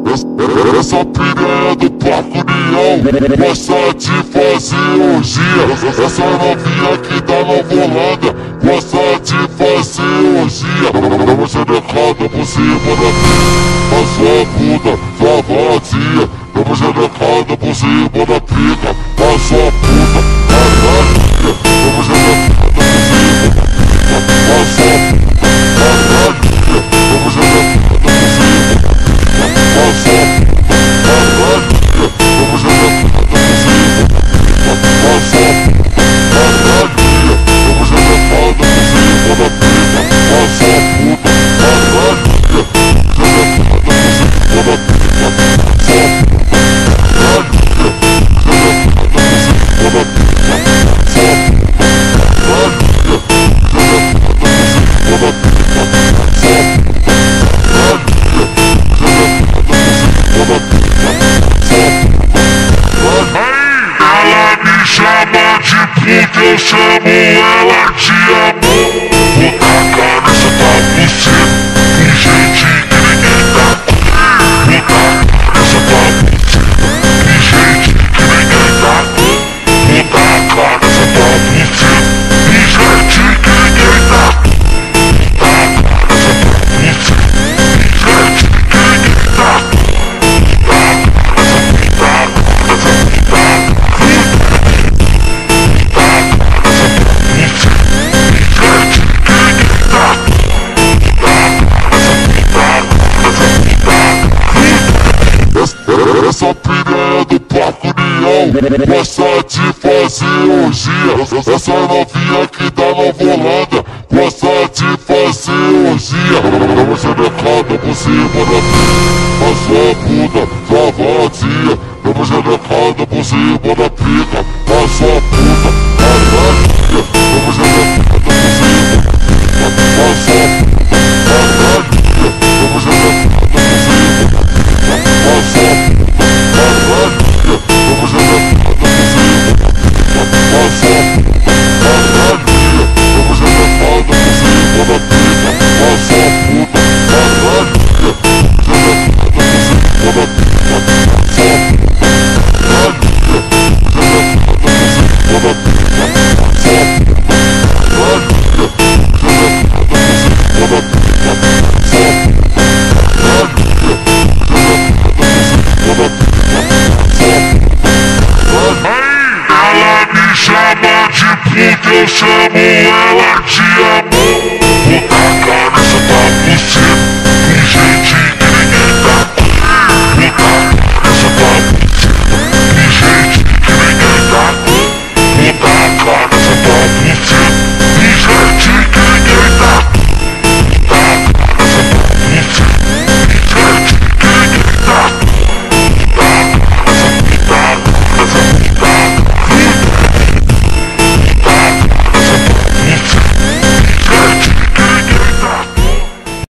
Essa piranha do Parque União gosta de fazer orgia. Essa novinha aqui da Nova Holanda gosta de fazer orgia. Dá uma xerecada por cima da pica, a sua puta, sua vazia. Dá uma xerecada por cima da pica, a sua puta, caralho. Dá uma xerecada por cima da pica, a sua puta, caralho. Dá uma xerecada por cima da pica, a sua puta. Eu chamo ela de amor. Vou tacar nessa tua buceta com gente que ninguém tá com. Vou tacar nessa tua buceta com gente que ninguém tá com. Vou tacar nessa tua buceta com gente que ninguém tá com. Vou tacar nessa tua buceta com gente que ninguém tá com. Essa piranha do Parque União gosta de fazer orgia. Essa novinha aqui da Nova Holanda gosta de fazer orgia. Dá uma xerecada por cima da pica, a sua puta, sua vazia. Dá uma xerecada por cima da pica, a sua puta, caralho. Dá uma xerecada por cima da pica, a sua puta, caralho. Dá uma xerecada por cima da pica, a sua puta. Eu chamo ela de